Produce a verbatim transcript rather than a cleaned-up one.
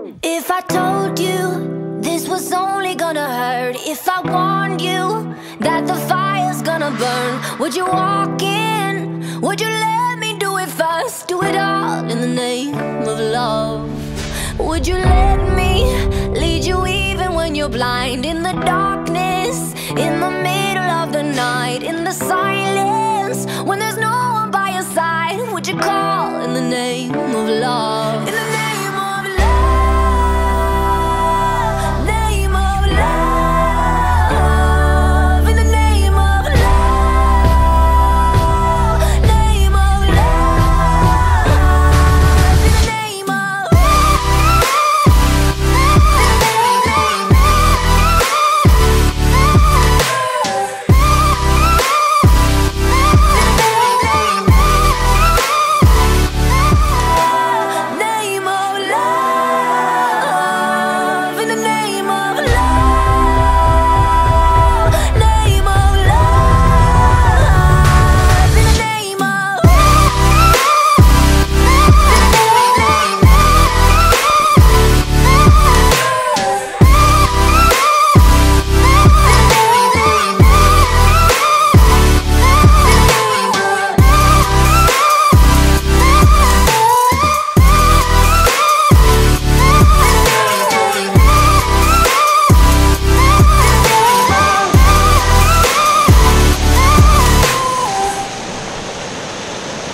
If I told you this was only gonna hurt, if I warned you that the fire's gonna burn, would you walk in? Would you let me do it first? Do it all in the name of love. Would you let me lead you even when you're blind? In the darkness, in the middle of the night, in the silence, when there's no one by your side, would you call in the name of love?